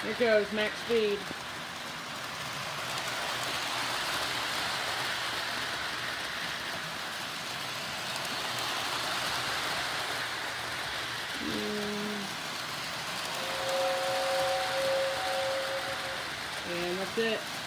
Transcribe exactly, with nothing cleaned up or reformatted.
Here goes, max speed. Mm. And that's it.